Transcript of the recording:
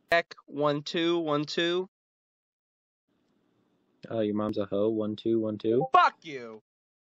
Check 1 2 1 2. Your mom's a hoe. 1 2 1 2. Fuck you.